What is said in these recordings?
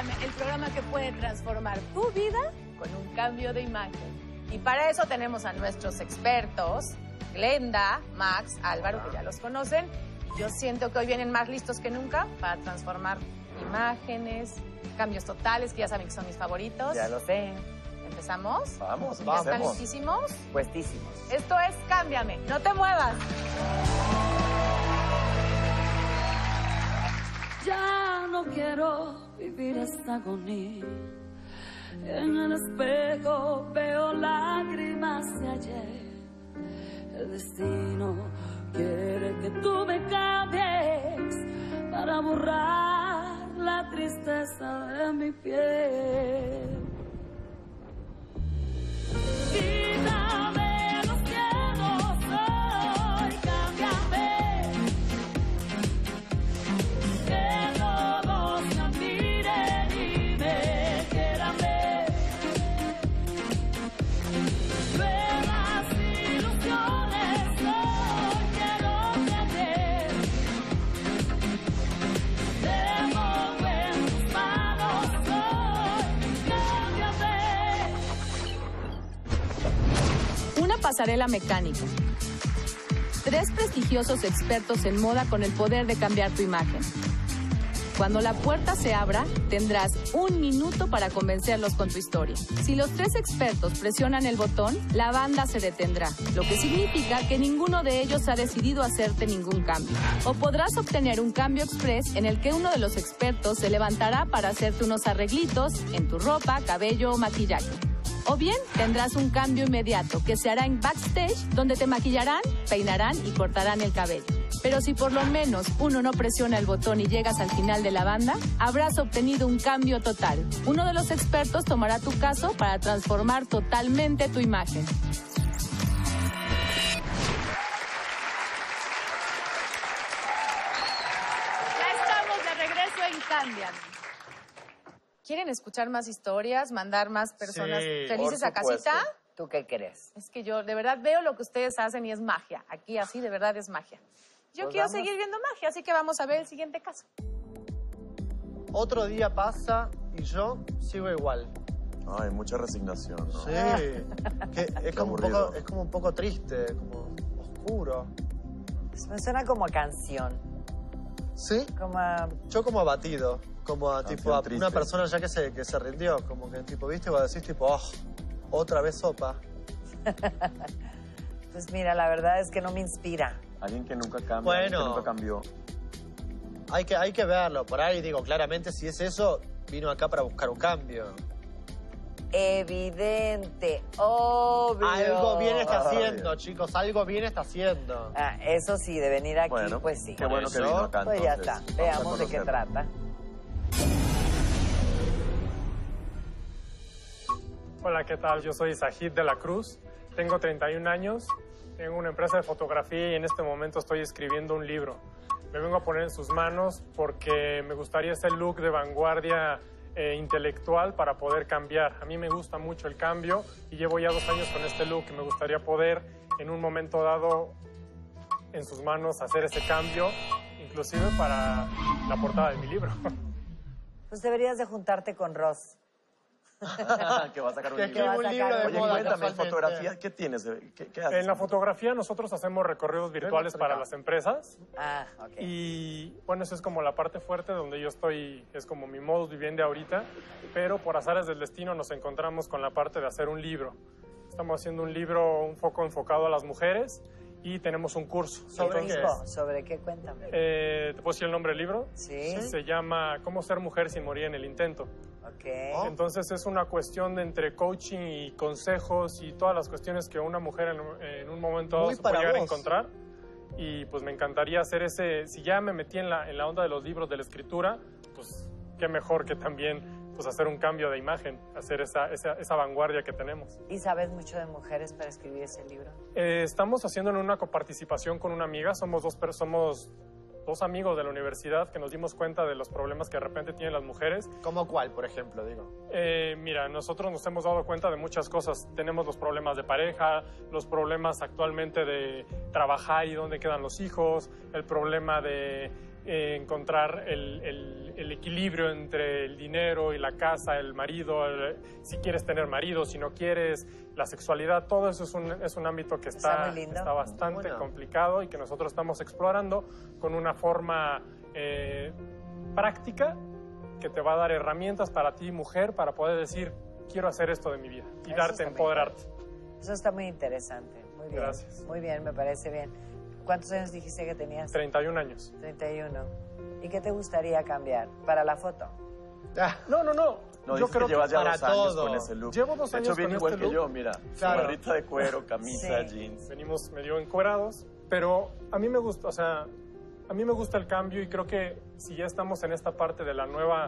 Cámbiame, el programa que puede transformar tu vida con un cambio de imagen. Y para eso tenemos a nuestros expertos, Glenda, Max, Álvaro, que ya los conocen. Yo siento que hoy vienen más listos que nunca para transformar imágenes, cambios totales, que ya saben que son mis favoritos. Ya lo sé. ¿Empezamos? Vamos, ¿Ya vamos. están listísimos? Puestísimos. Esto es Cámbiame, no te muevas. Ya no quiero vivir esta agonía. En el espejo veo lágrimas de ayer. El destino quiere que tú me cambies para borrar la tristeza de mi piel. Quítame los miedos hoy, cámbiame. Que todos me miren y me quieran ver. Nuevas ilusiones hoy quiero tener. Te pongo en tus manos hoy, cámbiame. Una pasarela mecánica. 3 prestigiosos expertos en moda con el poder de cambiar tu imagen. Cuando la puerta se abra, tendrás 1 minuto para convencerlos con tu historia. Si los 3 expertos presionan el botón, la banda se detendrá, lo que significa que ninguno de ellos ha decidido hacerte ningún cambio. O podrás obtener un cambio express en el que uno de los expertos se levantará para hacerte unos arreglitos en tu ropa, cabello o maquillaje. O bien tendrás un cambio inmediato que se hará en backstage, donde te maquillarán, peinarán y cortarán el cabello. Pero si por lo menos uno no presiona el botón y llegas al final de la banda, habrás obtenido un cambio total. Uno de los expertos tomará tu caso para transformar totalmente tu imagen. Ya estamos de regreso en Cámbiame. ¿Quieren escuchar más historias, mandar más personas felices a casita? ¿Tú qué crees? Es que yo de verdad veo lo que ustedes hacen y es magia. Aquí así de verdad es magia. Yo Pues quiero vamos. seguir viendo magia, así que vamos a ver el siguiente caso. Otro día pasa y yo sigo igual. Ay, mucha resignación, ¿no? Sí. Que es, como aburrido. es como un poco triste, como oscuro. Me suena como a canción. ¿Sí? Como a... Yo como abatido, como a, Canción tipo, a triste. una persona ya que se rindió, como que tipo, ¿viste? Vos decís tipo, oh, otra vez sopa. Pues mira, la verdad es que no me inspira. Alguien que nunca cambia, Bueno. alguien que nunca cambió. Hay que verlo. Por ahí digo, claramente si es eso, vino acá para buscar un cambio. Evidente, obvio. Algo bien está Ay. haciendo, chicos, algo bien está haciendo. Ah, eso sí, de venir aquí, Bueno, pues sí. qué bueno que Eso, vino acá, Pues ya entonces. está, Vamos a veamos de qué conocerlo. trata. Hola, ¿qué tal? Yo soy Sajid de la Cruz, tengo 31 años, tengo una empresa de fotografía y en este momento estoy escribiendo un libro. Me vengo a poner en sus manos porque me gustaría ese look de vanguardia intelectual para poder cambiar. A mí me gusta mucho el cambio y llevo ya 2 años con este look y me gustaría poder en un momento dado en sus manos hacer ese cambio, inclusive para la portada de mi libro. Pues deberías de juntarte con Ross. Que va a sacar un Que libro. escribe un libro de Oye, moda cuéntame, casualmente. fotografía, ¿qué tienes? ¿Qué haces? En la fotografía nosotros hacemos recorridos virtuales para las empresas. Ah, ok. Y bueno, eso es como la parte fuerte donde yo estoy, es como mi modus vivendi ahorita, pero por azares del destino nos encontramos con la parte de hacer un libro. Estamos haciendo un libro un poco enfocado a las mujeres y tenemos un curso. ¿Sobre ¿Qué qué? mismo? ¿Sobre qué? Cuéntame. ¿Te puedo decir el nombre del libro? Sí, Se llama ¿Cómo ser mujer sin morir en el intento? ok. Oh. Entonces es una cuestión de entre coaching y consejos y todas las cuestiones que una mujer en un momento dado Muy se puede para llegar a vos. encontrar. Y pues me encantaría hacer ese, si ya me metí en la onda de los libros, de la escritura, pues qué mejor que también pues hacer un cambio de imagen, hacer esa vanguardia que tenemos. ¿Y sabes mucho de mujeres para escribir ese libro? Estamos haciendo en una coparticipación con una amiga, somos dos amigos de la universidad que nos dimos cuenta de los problemas que de repente tienen las mujeres. ¿Cómo cuál, por ejemplo, digo? Mira, nosotros nos hemos dado cuenta de muchas cosas. Tenemos los problemas de pareja, los problemas actualmente de trabajar y dónde quedan los hijos, el problema de encontrar el equilibrio entre el dinero y la casa, el marido, si quieres tener marido, si no quieres, la sexualidad, todo eso es un ámbito que Está muy lindo. está bastante Bueno. complicado y que nosotros estamos explorando con una forma práctica que te va a dar herramientas para ti, mujer, para poder decir, quiero hacer esto de mi vida y Eso darte, está muy empoderarte. Eso está muy interesante. Muy bien. Gracias. Muy bien, me parece bien. ¿Cuántos años dijiste que tenías? 31 años. 31. ¿Y qué te gustaría cambiar para la foto? Ah, No. No, Yo dices creo que llevas ya para 2 años todo. con ese look. Llevo 2 De años hecho, viene con igual este que look. yo, mira. Claro. Barrita de cuero, camisa, Sí. jeans. Venimos medio encuerados, pero a mí me gusta, o sea, a mí me gusta el cambio y creo que si ya estamos en esta parte de la nueva,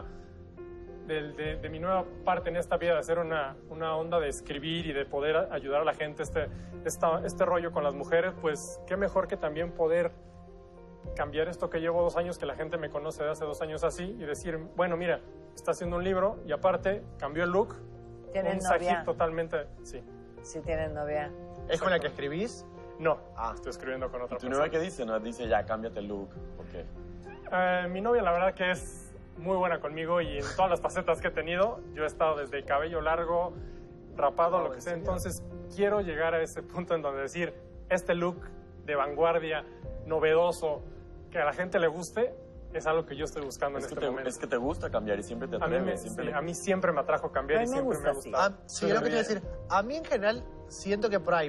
de mi nueva parte en esta vida, de hacer una onda de escribir y de poder ayudar a la gente, este rollo con las mujeres, pues qué mejor que también poder cambiar esto que llevo 2 años, que la gente me conoce de hace 2 años así, y decir, bueno, mira, está haciendo un libro y aparte cambió el look. ¿Tienen un Zahid novia? totalmente, sí. Si tienen novia. ¿Es con la que escribís? No, estoy escribiendo con otra ¿Tu persona. novia qué dice? No, dice ya, cámbiate el look. ¿Por qué? Mi novia la verdad que es muy buena conmigo y en todas las facetas que he tenido, yo he estado desde el cabello largo, rapado, lo que sea, entonces quiero llegar a ese punto en donde decir, este look de vanguardia, novedoso, que a la gente le guste, es algo que yo estoy buscando en este momento. Es que te gusta cambiar y siempre te A mí, atreves. a mí siempre me atrajo cambiar A y mí me siempre me ha gusta así. gustado. Sí, es lo que te iba a decir. A mí en general siento que por ahí,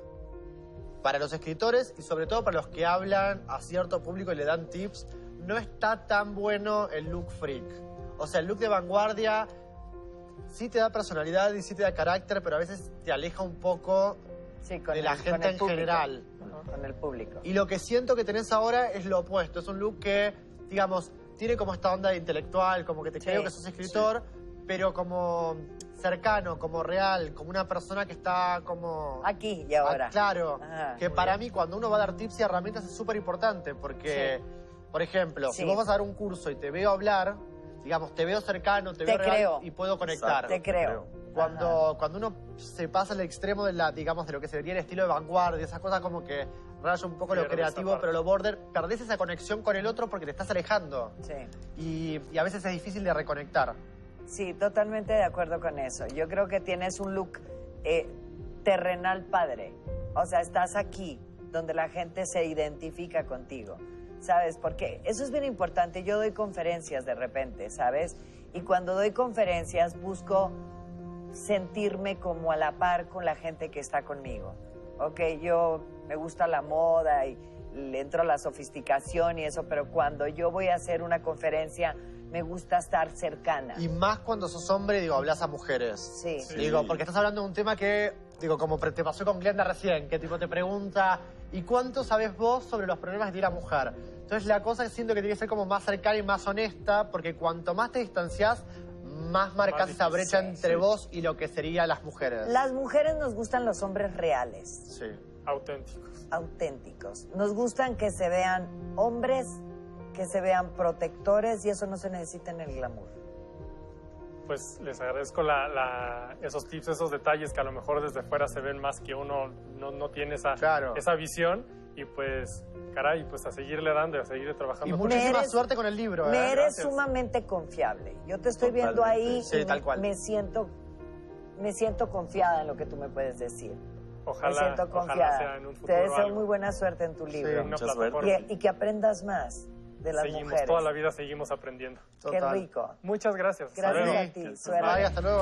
para los escritores y sobre todo para los que hablan a cierto público y le dan tips, no está tan bueno el look freak. O sea, el look de vanguardia sí te da personalidad y sí te da carácter, pero a veces te aleja un poco Sí, con de la el- gente con el en público. general. Con el público. Y lo que siento que tenés ahora es lo opuesto. Es un look que, digamos, tiene como esta onda de intelectual, como que te Sí, creo que sos escritor, pero como cercano, como real, como una persona que está como... Aquí y ahora. claro, Ajá, que muy para bien. mí cuando uno va a dar tips y herramientas es súper importante porque, por ejemplo, Sí. si vos vas a dar un curso y te veo hablar, digamos, te veo cercano, te veo Te real creo. y puedo conectar. Exacto. Te creo. Cuando uno se pasa al extremo de la, digamos, de lo que sería el estilo de vanguardia, esas cosas como que raya un poco lo Pierde creativo, esa parte. pero lo border, perdés esa conexión con el otro porque te estás alejando. Sí. Y a veces es difícil de reconectar. Sí, totalmente de acuerdo con eso. Yo creo que tienes un look terrenal padre. O sea, estás aquí, donde la gente se identifica contigo, ¿sabes? Porque eso es bien importante. Yo doy conferencias de repente, ¿sabes? Y cuando doy conferencias busco sentirme como a la par con la gente que está conmigo. Ok, yo me gusta la moda y le entro a la sofisticación y eso, pero cuando yo voy a hacer una conferencia me gusta estar cercana. Y más cuando sos hombre, digo, hablas a mujeres. Sí. Sí. Digo, porque estás hablando de un tema que, digo, como te pasó con Glenda recién, que tipo te pregunta, ¿y cuánto sabes vos sobre los problemas que tiene la mujer? Entonces la cosa que siento que tiene que ser como más cercana y más honesta, porque cuanto más te distanciás, más marcas esa brecha sí, entre vos y lo que serían las mujeres. Las mujeres nos gustan los hombres reales, Sí. Auténticos. auténticos. Nos gustan que se vean hombres, que se vean protectores y eso no se necesita en el glamour. Pues les agradezco esos tips, esos detalles que a lo mejor desde fuera se ven más que uno no tiene esa, Claro. esa visión. Y pues, caray, pues a seguirle dando y a seguir trabajando. Y con muchísima eres- suerte con el libro. Me eres Gracias. sumamente confiable. Yo te estoy viendo ahí Sí, y tal cual. me siento confiada en lo que tú me puedes decir. Ojalá, me siento ojalá confiada. sea en un Te futuro deseo algo. muy buena suerte en tu libro. Una Mucha plataforma. suerte. Y que aprendas más de las Seguimos, mujeres. toda la vida seguimos aprendiendo. Qué Total. rico. Muchas gracias. Hasta Gracias luego. a ti. Suerte. Bye, hasta luego.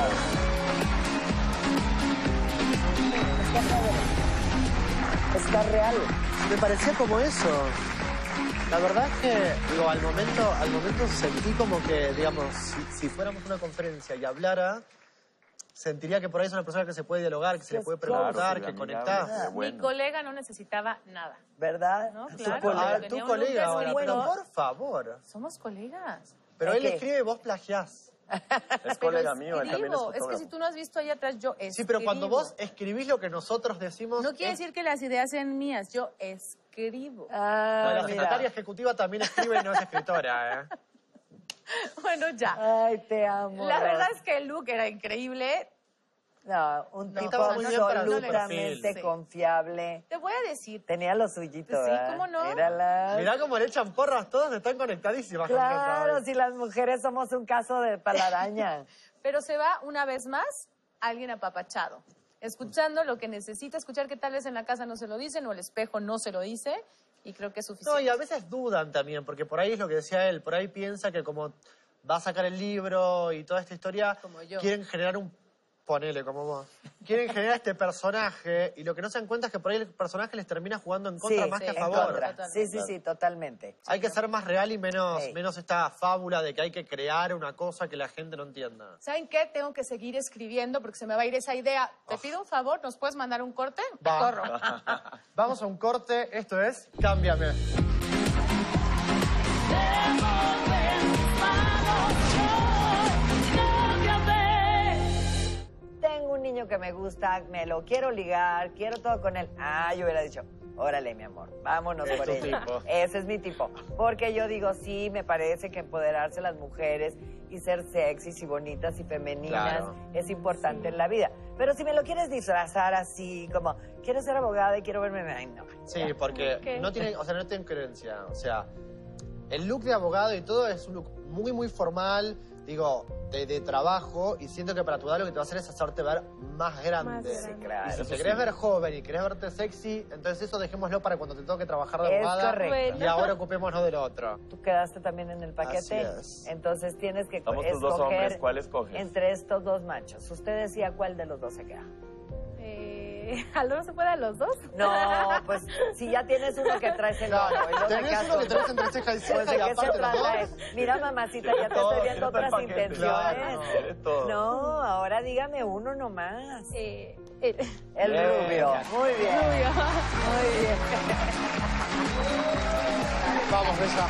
Está real. Me parecía como eso. La verdad es que, digo, al momento sentí como que, digamos, si fuéramos a una conferencia y hablara, sentiría que por ahí es una persona que se puede dialogar, que se le puede preguntar, Claro, que sí, conectás. amigable, bueno. Mi colega no necesitaba nada. ¿Verdad? ¿No? Tu Claro. colega. Ah, Tenía tu un look colega de ahora, pero escritor. por favor. Somos colegas. Pero ¿De él qué? escribe y vos plagiás. Es colega mío, él también es escribo. Es que fotógrafo. si tú no has visto ahí atrás, yo escribo. Sí, pero cuando vos escribís lo que nosotros decimos... No quiere decir que las ideas sean mías, yo escribo. Ah, Bueno, la mira. secretaria ejecutiva también escribe y no es escritora, ¿eh? Bueno, ya. Ay, te amo. La Ros. verdad es que el look era increíble. No, un No, tipo estaba muy bien para su absolutamente perfil. confiable. Te voy a decir, Tenía lo suyito, Sí, ¿verdad? ¿cómo no? Mírala. Mirá cómo le echan porras, todas están conectadísimas. con Claro, esta, si las mujeres somos un caso de palaraña. pero se va una vez más alguien apapachado, escuchando lo que necesita escuchar, que tal vez en la casa no se lo dicen o el espejo no se lo dice, y creo que es No, suficiente. y a veces dudan también, porque por ahí es lo que decía él, por ahí piensa que como va a sacar el libro y toda esta historia, Como yo. quieren generar ponele como vos, quieren generar este personaje y lo que no se dan cuenta es que por ahí el personaje les termina jugando en contra más que a en favor. contra. Totalmente. Sí, totalmente. Hay que ser más real y menos, Sí. menos esta fábula de que hay que crear una cosa que la gente no entienda. ¿Saben qué? Tengo que seguir escribiendo porque se me va a ir esa idea. Te pido un favor, ¿nos puedes mandar un corte? Va. Corro. Vamos a un corte, esto es Cámbiame. Tengo un niño que me gusta, me lo quiero ligar, quiero todo con él. Yo hubiera dicho, órale, mi amor, vámonos Es por tu ella. tipo. Ese es mi tipo. Porque yo digo, sí, me parece que empoderarse las mujeres y ser sexys y bonitas y femeninas Claro. es importante en la vida. Pero si me lo quieres disfrazar así, como, quiero ser abogada y quiero verme... Ay, no. Sí, porque ¿Qué? no tienen, o sea, no tienen creencia. O sea, el look de abogado y todo es un look muy, muy formal, digo, de trabajo, y siento que para tu edad lo que te va a hacer es hacerte ver más grande. Sí, claro. Y si Eso te sí. querés ver joven y querés verte sexy, entonces eso dejémoslo para cuando te toque trabajar de Es abogada. correcto. Y ahora ocupémonos del otro. Tú quedaste también en el paquete. Así es. Entonces tienes que Somos tus dos hombres, escoger ¿cuál escoges? entre estos dos machos. Usted decía cuál de los dos se queda. ¿Al no se puede a los dos? No, pues si ya tienes uno que traes el otro. y luego te Tenés quedas uno que con- traes entre ceja y Pues ceja de y qué se aparte los trata. dos. Mira, mamacita, ya te Todo, estoy viendo quiero otras todo el paquete. intenciones. Claro, no, todo. No, ahora dígame uno nomás. El El Bien. rubio. Muy bien. rubio. Muy bien. Vamos, Bella.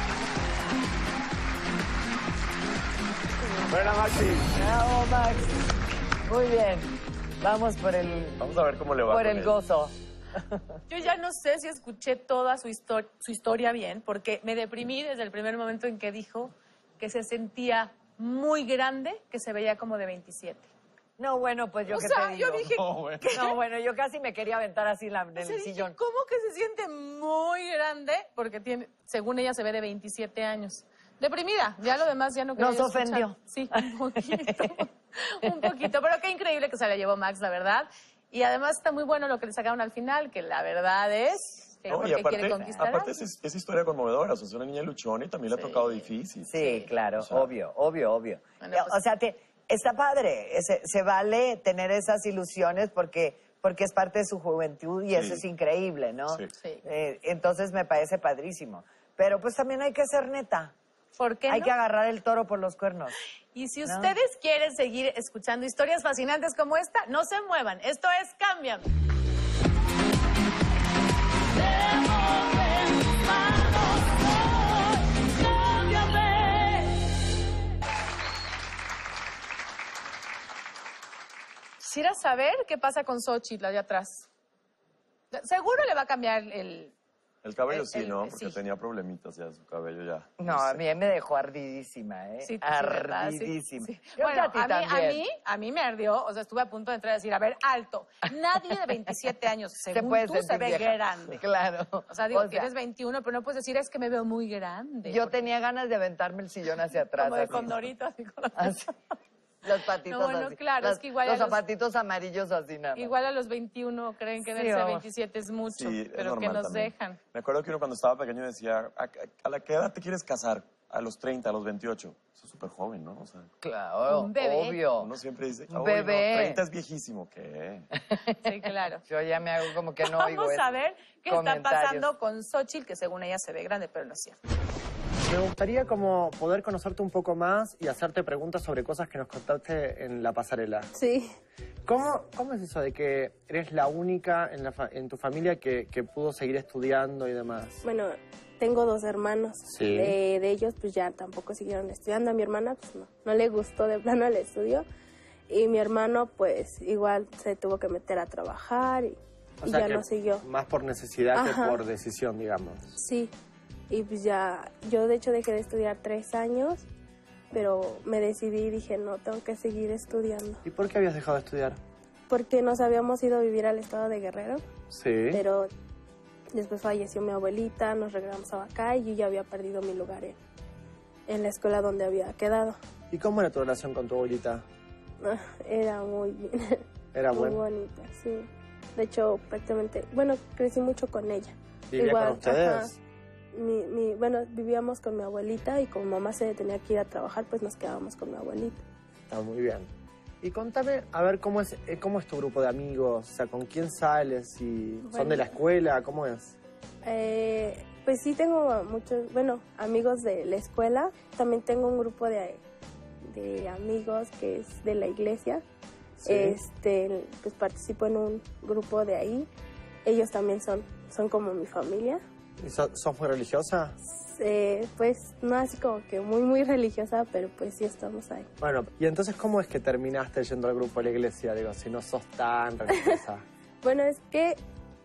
Buena, Maxi. Bravo, Max. Muy bien. Vamos por el Vamos a ver cómo le va. por con el él. gozo. Yo ya no sé si escuché toda su historia bien, porque me deprimí desde el primer momento en que dijo que se sentía muy grande, que se veía como de 27. No, bueno, pues yo O qué sea, te digo. yo dije, No, bueno. No, bueno, yo casi me quería aventar así en o sea, el dije, sillón. ¿cómo que se siente muy grande? Porque tiene, según ella, se ve de 27 años. Deprimida, ya lo demás ya no quería Nos escuchar. ofendió. Sí, un poquito, un poquito. Pero qué increíble que se la llevó Max, la verdad. Y además está muy bueno lo que le sacaron al final, que la verdad es que No, y porque quiere conquistar a aparte alguien. es historia conmovedora. O sea, es una niña luchona y también le ha tocado difícil. Sí, claro, O sea, obvio. Bueno, pues- O sea, está padre, se vale tener esas ilusiones porque es parte de su juventud y eso Sí. es increíble, ¿no? Sí. Sí. Entonces me parece padrísimo. Pero pues también hay que ser neta. ¿Por qué Hay no? que agarrar el toro por los cuernos. Y si ¿no? ustedes quieren seguir escuchando historias fascinantes como esta, no se muevan. Esto es Cámbiame. Quisiera saber qué pasa con Xochitl allá atrás. Seguro le va a cambiar el... El cabello sí, ¿no? Porque sí. tenía problemitas ya, su cabello ya. No, a mí me dejó ardidísima, ¿eh? Sí, ¿verdad? Sí, Ardidísima. sí. Creo que Bueno, ti a también. mí me ardió, o sea, estuve a punto de entrar y decir, a ver, alto, nadie de 27 años, según puede tú, se sentir ve vieja. grande. Claro. O sea, digo, tienes 21, pero no puedes decir, es que me veo muy grande. Yo porque- tenía ganas de aventarme el sillón hacia atrás. Como de así. condorito, así con la- Así. Los patitos No, bueno, así. claro, es que igual los a los- zapatitos amarillos así nada más. Igual a los 21 creen que Sí, verse vamos. 27 es mucho, Sí, es pero normal que nos también. dejan. Me acuerdo que uno cuando estaba pequeño decía, ¿a la qué edad te quieres casar? A los 30, a los 28. Eso es súper joven, ¿no? O sea, Claro, Un bebé. obvio. uno siempre dice, Un "Uy, bebé. no, 30 es viejísimo. ¿Qué? Sí, claro. Yo ya me hago como que no oigo Vamos eso. a ver qué está Comentarios. pasando con Xochitl, que según ella se ve grande, pero no es cierto. Me gustaría como poder conocerte un poco más y hacerte preguntas sobre cosas que nos contaste en la pasarela. Sí, ¿Cómo es eso de que eres la única en tu familia que pudo seguir estudiando y demás? bueno, tengo 2 hermanos. Sí. De ellos, pues ya tampoco siguieron estudiando. A mi hermana, pues no le gustó de plano el estudio. Y mi hermano, pues igual se tuvo que meter a trabajar y ya que no siguió. Más por necesidad Ajá. que por decisión, digamos. Sí, y pues ya, yo de hecho dejé de estudiar 3 años, pero me decidí y dije, no, tengo que seguir estudiando. ¿Y por qué habías dejado de estudiar? porque nos habíamos ido a vivir al estado de Guerrero, Sí. pero después falleció mi abuelita, nos regresamos acá y yo ya había perdido mi lugar en la escuela donde había quedado. ¿Y cómo era tu relación con tu abuelita? Era muy bien, Era muy buena. bonita, sí. De hecho, prácticamente, bueno, crecí mucho con ella. ¿Vivía con ustedes? ajá. Bueno, vivíamos con mi abuelita y como mamá se tenía que ir a trabajar, pues nos quedábamos con mi abuelita. Está muy bien. Y contame, a ver, ¿cómo es tu grupo de amigos? O sea, ¿con quién sales? ¿Son Bueno. de la escuela? ¿Cómo es? Pues sí tengo muchos, bueno, amigos de la escuela. También tengo un grupo de amigos que es de la iglesia. Sí. Pues participo en un grupo de ahí. Ellos también son como mi familia. ¿Y sos muy religiosa? Pues no así como que muy, muy religiosa, pero pues sí estamos ahí. Bueno, ¿y entonces cómo es que terminaste yendo al grupo de la iglesia? Digo, si no sos tan religiosa. Bueno, es que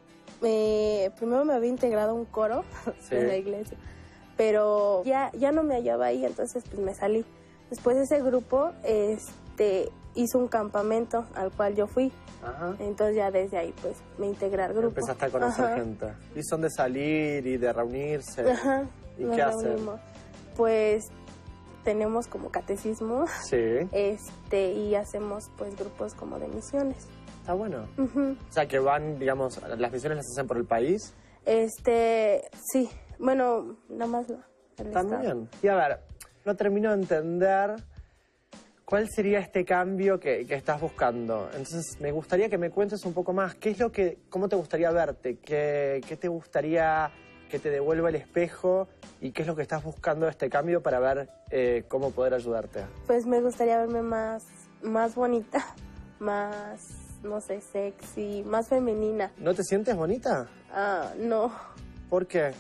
primero me había integrado a un coro Sí. en la iglesia, pero ya no me hallaba ahí, entonces pues me salí. Después ese grupo hizo un campamento al cual yo fui, Ajá. entonces ya desde ahí pues me integré al grupo. Empezaste a conocer Ajá. gente. ¿Y son de salir y de reunirse? Ajá. ¿Y Nos qué hacen? reunimos. Pues tenemos como catecismo Sí, y hacemos pues grupos como de misiones. está bueno. Ujú. O sea, que van, digamos, las misiones las hacen por el país. Sí, bueno, nada más el estado. También. Y a ver, no termino de entender cuál sería este cambio que estás buscando. Entonces, me gustaría que me cuentes un poco más. ¿Cómo te gustaría verte? ¿Qué te gustaría que te devuelva el espejo? ¿Y qué es lo que estás buscando de este cambio para ver cómo poder ayudarte? Pues me gustaría verme más bonita, más, no sé, sexy, más femenina. ¿No te sientes bonita? No, ¿Por qué?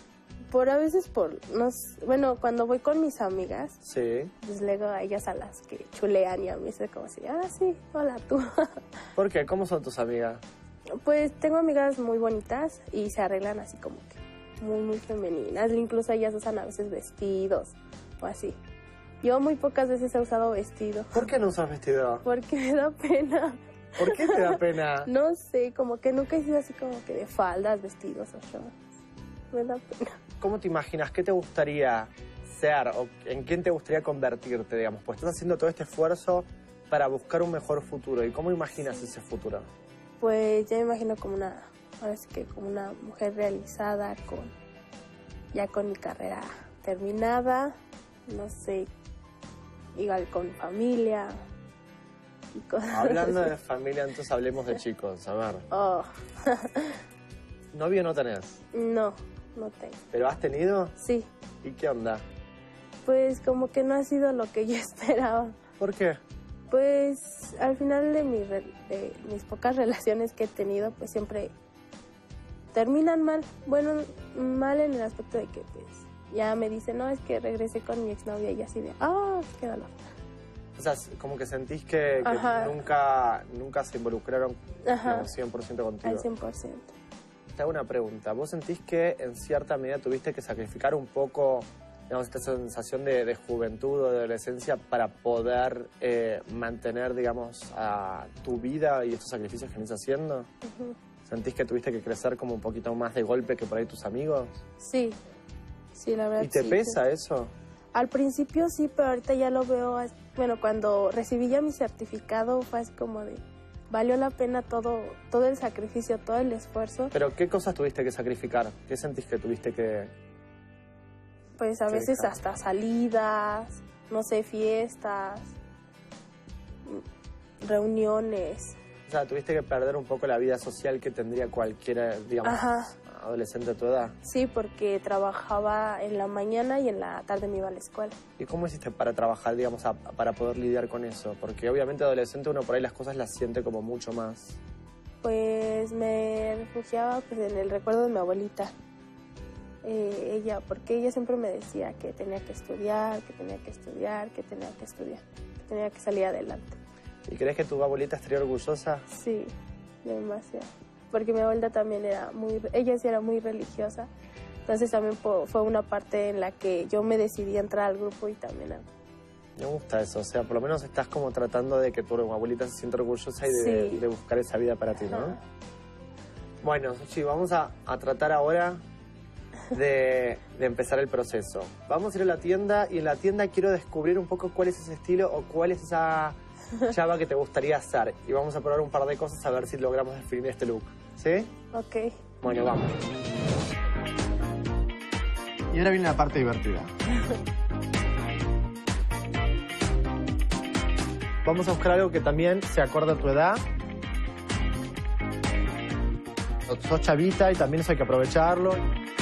bueno, cuando voy con mis amigas, Sí. pues luego a ellas a las que chulean y a mí es como así, sí, hola tú. ¿Por qué? ¿Cómo son tus amigas? Pues tengo amigas muy bonitas y se arreglan así como que muy, muy femeninas. Incluso ellas usan a veces vestidos o así. Yo muy pocas veces he usado vestido ¿Por qué no usas vestido? porque me da pena. ¿Por qué te da pena? No sé, como que nunca he sido así como que de faldas, vestidos o shorts. Me da pena. ¿Cómo te imaginas? ¿Qué te gustaría ser o en quién te gustaría convertirte, digamos? Pues estás haciendo todo este esfuerzo para buscar un mejor futuro. ¿Y cómo imaginas ese futuro? Pues ya me imagino como ahora sí que como una mujer realizada ya con mi carrera terminada, no sé, igual con familia y cosas Hablando así. de familia, entonces hablemos de chicos. A ver, Oh, ¿novio no tenés? no tengo. ¿Pero has tenido? Sí, ¿Y qué onda? pues como que no ha sido lo que yo esperaba. ¿Por qué? Pues al final de mis pocas relaciones que he tenido, pues siempre terminan mal. Bueno, mal en el aspecto de que pues ya me dicen, no, es que regresé con mi exnovia y así de, qué dolor. O sea, como que sentís que Ajá. nunca se involucraron Ajá. digamos, 100% contigo. Al 100%. Te hago una pregunta. ¿Vos sentís que en cierta medida tuviste que sacrificar un poco, digamos, esta sensación de juventud o de adolescencia para poder mantener, digamos, a tu vida y estos sacrificios que venís haciendo? Ujú. ¿Sentís que tuviste que crecer como un poquito más de golpe que por ahí tus amigos? Sí, la verdad. ¿Y te sí, pesa eso? Al principio sí, pero ahorita ya lo veo, bueno, cuando recibí ya mi certificado fue así como de, valió la pena todo el sacrificio, todo el esfuerzo. ¿Pero qué cosas tuviste que sacrificar? ¿Qué sentís que tuviste que...? Pues a Sí, veces claro. hasta salidas, no sé, fiestas, reuniones. O sea, tuviste que perder un poco la vida social que tendría cualquiera, digamos, Ajá. adolescente de tu edad. Sí, porque trabajaba en la mañana y en la tarde me iba a la escuela. ¿Y cómo hiciste para trabajar, digamos, para poder lidiar con eso? Porque obviamente adolescente uno por ahí las cosas las siente como mucho más. Pues me refugiaba pues, en el recuerdo de mi abuelita. Porque ella siempre me decía que tenía que estudiar, que tenía que estudiar, que tenía que estudiar, que tenía que salir adelante. ¿Y crees que tu abuelita estaría orgullosa? Sí, demasiado. Porque mi abuelita también ella sí era muy religiosa. Entonces también fue una parte en la que yo me decidí a entrar al grupo y también Me gusta eso, o sea, por lo menos estás como tratando de que tu abuelita se sienta orgullosa y Sí. de buscar esa vida para ti, ¿no? Bueno, sí, vamos a tratar ahora de empezar el proceso. Vamos a ir a la tienda y en la tienda quiero descubrir un poco cuál es ese estilo o cuál es esa chava que te gustaría hacer. Y vamos a probar un par de cosas a ver si logramos definir este look. ¿Sí? Ok. Bueno, vamos. Y ahora viene la parte divertida. Vamos a buscar algo que también se acorde a tu edad. Sos chavita y también eso hay que aprovecharlo.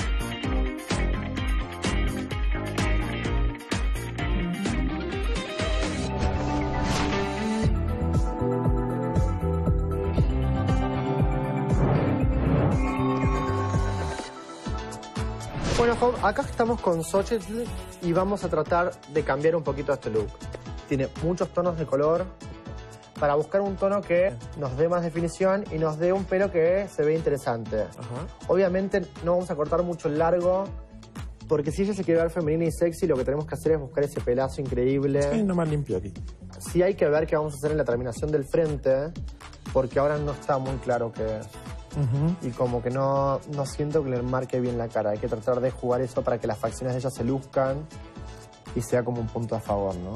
Bueno, acá estamos con Xochitl y vamos a tratar de cambiar un poquito este look. Tiene muchos tonos de color para buscar un tono que nos dé más definición y nos dé un pelo que se ve interesante. Obviamente no vamos a cortar mucho el largo porque si ella se quiere ver femenina y sexy, lo que tenemos que hacer es buscar ese pelazo increíble. Sí, no más limpio aquí. Sí hay que ver qué vamos a hacer en la terminación del frente porque ahora no está muy claro qué es. Y como que no siento que le marque bien la cara. Hay que tratar de jugar eso para que las facciones de ella se luzcan y sea como un punto a favor, ¿no?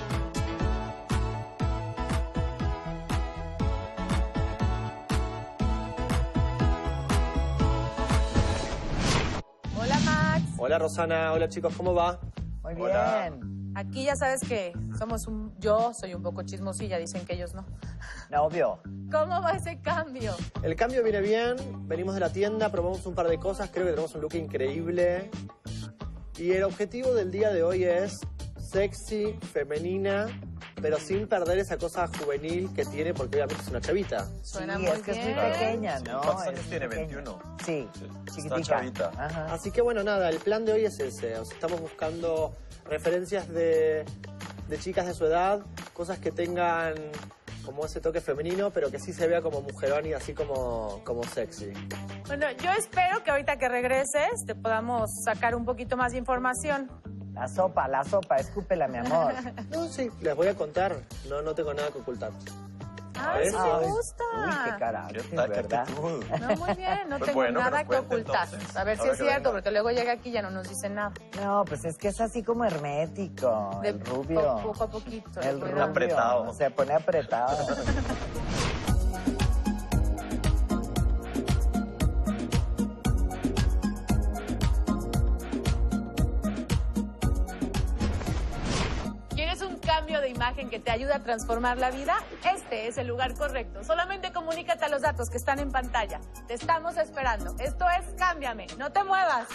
Hola, Max. Hola Rosana, hola chicos, ¿cómo va? Muy Hola. bien. Aquí ya sabes que yo soy un poco chismosilla, dicen que ellos no. No, obvio. ¿Cómo va ese cambio? El cambio viene bien, venimos de la tienda, probamos un par de cosas, creo que tenemos un look increíble. Y el objetivo del día de hoy es sexy, femenina, pero sin perder esa cosa juvenil que tiene, porque obviamente es una chavita. Suena Sí, muy es que es muy bien. pequeña, ¿no? ¿Cuántos Es años muy tiene? pequeña. 21. Sí, Está chiquitita. chavita. Ajá. Así que bueno, nada, el plan de hoy es ese. O sea, estamos buscando referencias de chicas de su edad, cosas que tengan como ese toque femenino, pero que sí se vea como mujerón y así como sexy. Bueno, yo espero que ahorita que regreses te podamos sacar un poquito más de información. La sopa, escúpela, mi amor. No, sí, les voy a contar. No tengo nada que ocultar. Ay, sí Ay, me gusta. Uy, qué carácter, ¿Qué tal? ¿Qué ¿verdad? actitud? No, muy bien, no Pues tengo bueno, nada que que nos cuente, ocultar. entonces. A ver si Ahora es que cierto, venga. porque luego llega aquí y ya no nos dice nada. No, pues es que es así como hermético, el rubio. Poco a poquito. El cuidado. rubio. Apretado. Se pone apretado. ¿Quieres un cambio de imagen que te ayude a transformar la vida? Este es el lugar correcto. Solamente comunícate a los datos que están en pantalla. Te estamos esperando. Esto es Cámbiame. No te muevas.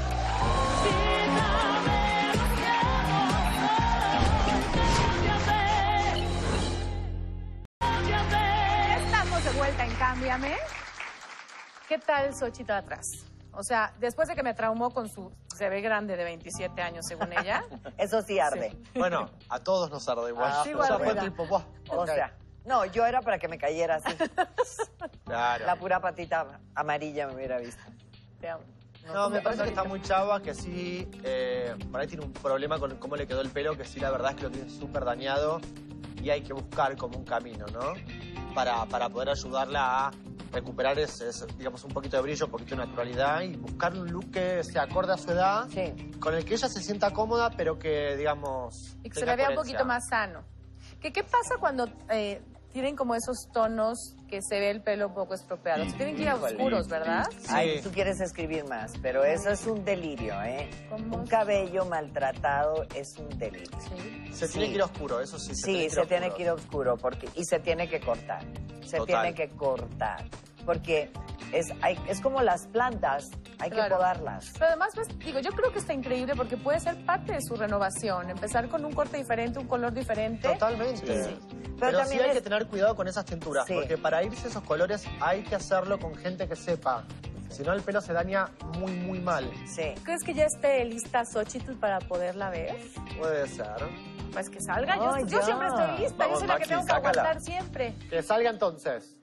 Estamos de vuelta en Cámbiame. ¿Qué tal Xochitl atrás? O sea, después de que me traumó con su... Se ve grande de 27 años, según ella. Eso sí arde. Bueno, a todos nos arde igual. Ah, sí, igual, O sea, fue ¿verdad? tipo, ¡buah! O Ok. sea, no, yo era para que me cayera así. Claro. La pura patita amarilla me hubiera visto. Te amo. No, me parece que está muy chava, que sí, por ahí tiene un problema con cómo le quedó el pelo, que sí, la verdad es que lo tiene súper dañado y hay que buscar como un camino, ¿no? Para poder ayudarla a recuperar ese, digamos, un poquito de brillo, un poquito de naturalidad y buscar un look que se acorde a su edad, Sí. con el que ella se sienta cómoda, pero que, digamos, Y que se tenga le vea un coherencia. poquito más sano. ¿Qué pasa cuando tienen como esos tonos que se ve el pelo un poco estropeado? Se tienen que ir a Híjole. oscuros, ¿verdad? Ay, tú quieres escribir más, pero eso es un delirio, ¿eh? ¿Cómo? Un cabello maltratado es un delirio. Sí. Se tiene que ir oscuro, eso sí. Sí, se tiene que ir oscuro porque, y se tiene que cortar. Se Total. tiene que cortar. Porque es como las plantas, hay que Claro. podarlas. Pero además, pues, digo, yo creo que está increíble porque puede ser parte de su renovación. Empezar con un corte diferente, un color diferente. Totalmente. Sí. también Pero sí hay es- que tener cuidado con esas tinturas, Sí. porque para irse esos colores hay que hacerlo con gente que sepa. Si no, el pelo se daña muy, muy mal. Sí. ¿Crees que ya esté lista Xochitl para poderla ver? Puede ser. Pues que salga. Ay, Yo ya. siempre estoy lista. Vamos, yo soy la que Maxi, tengo que sácala. aguantar siempre. Que salga entonces.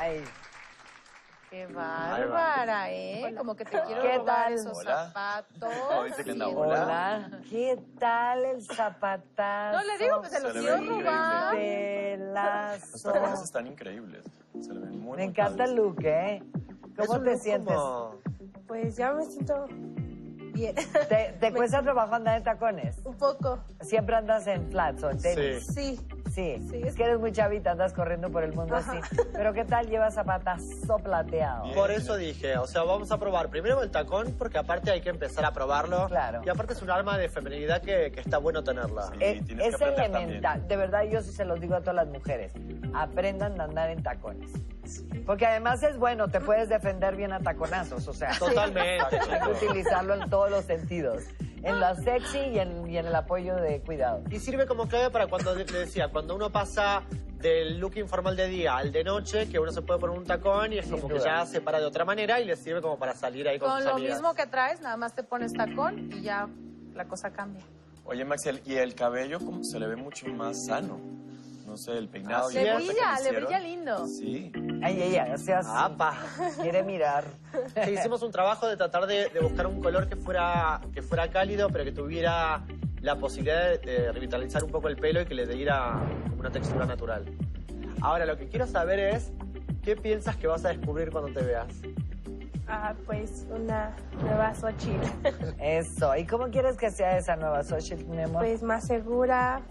Ay. Qué bárbara, ¿eh? Como que te quiero ¿Qué robar tal? esos Hola. zapatos. No, dice que anda Sí. Hola. ¿Qué tal el zapatazo? No, le digo que se los Se le quiero ve increíble. robar. Los tacones Pelazo. están increíbles. Se le ven muy Me encanta el look, ¿eh? Es ¿Cómo un te look sientes? como- Pues ya me siento bien. ¿Te cuesta trabajo andar en tacones? Un poco. Siempre andas en flats o en tenis. Sí. Sí. Sí, Es que eres muy chavita, andas corriendo por el mundo Ajá. así. Pero ¿qué tal llevas zapatazo plateado? Bien. Por eso dije, o sea, vamos a probar primero el tacón, porque aparte hay que empezar a probarlo. Claro. Y aparte es un arma de feminidad que está bueno tenerla. Sí. Es, tienes que es aprender elemental. De verdad, yo sí se los digo a todas las mujeres. Aprendan a andar en tacones. Porque además es bueno, te puedes defender bien a taconazos. O sea, Totalmente. hay que utilizarlo en todos los sentidos. En la sexy y en el apoyo de cuidado. Y sirve como clave para cuando, le decía, cuando uno pasa del look informal de día al de noche, que uno se puede poner un tacón y es Sin como que duda. ya se para de otra manera y le sirve como para salir ahí con Con sus lo amigas. mismo que traes, nada más te pones tacón y ya la cosa cambia. Oye, Max, y el cabello como se le ve mucho más sano. No sé, el peinado. Así y Le el corte que brilla, le hicieron. brilla lindo. Sí. Ay, ella, o sea, sí. ¡Apa! Quiere mirar. Sí, hicimos un trabajo de tratar de buscar un color que fuera cálido, pero que tuviera la posibilidad de revitalizar un poco el pelo y que le diera como una textura natural. Ahora, lo que quiero saber es, ¿qué piensas que vas a descubrir cuando te veas? Ah, pues una nueva Xochitl. Eso. ¿Y cómo quieres que sea esa nueva Xochitl, mi amor? Pues más segura,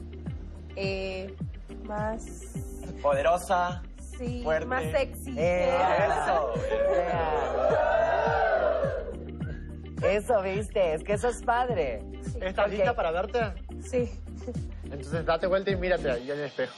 más... Poderosa. Sí, Fuerte. más sexy. Eso. Eso, viste, es que eso es padre. ¿Estás Ok. lista para verte? Sí. Entonces date vuelta y mírate ahí en el espejo.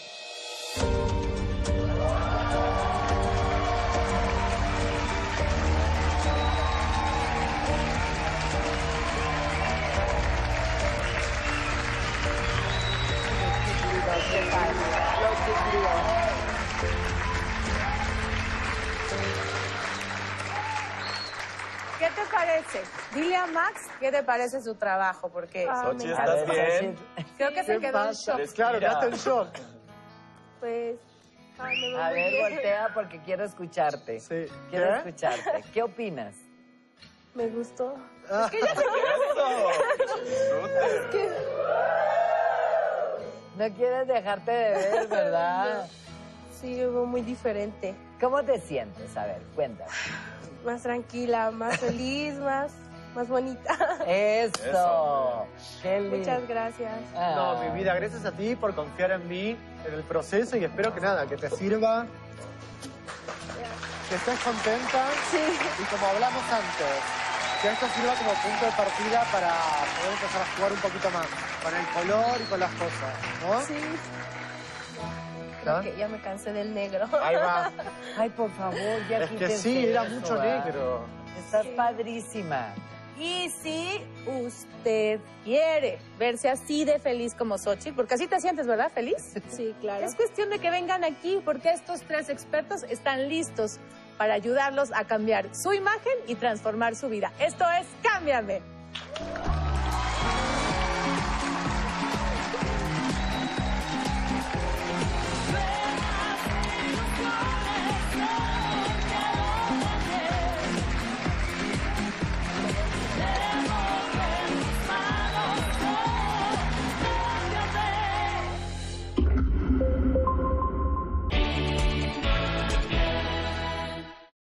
¿Qué te parece? Dile a Max qué te parece su trabajo, porque Xochitl, me ¿estás encanta. bien? creo que se ¿Qué quedó en pasa? shock. Claro, quedaste en shock. Pues... me veo A muy ver, bien. voltea porque quiero escucharte. Sí. Quiero ¿Qué? escucharte. ¿Qué opinas? Me gustó. Eso. Disfrute. No quieres dejarte de ver, ¿verdad? Sí, me veo muy diferente. ¿Cómo te sientes? A ver, cuéntame. Más tranquila, más feliz, más bonita. Eso. Qué lindo. Muchas gracias. Ah. No, mi vida, gracias a ti por confiar en mí, en el proceso y espero que nada, que te sirva, que estés contenta Sí. y como hablamos antes, que esto sirva como punto de partida para poder empezar a jugar un poquito más con el color y con las cosas, ¿no? Sí. ¿Ah? Creo que ya me cansé del negro. Ahí va. Ay, por favor, ya Es que quítense sí, era eso, mucho ¿verdad? negro. Estás Sí. padrísima. Y si usted quiere verse así de feliz como Xochitl, porque así te sientes, ¿verdad? ¿Feliz? Sí, claro. Es cuestión de que vengan aquí, porque estos 3 expertos están listos para ayudarlos a cambiar su imagen y transformar su vida. Esto es Cámbiame.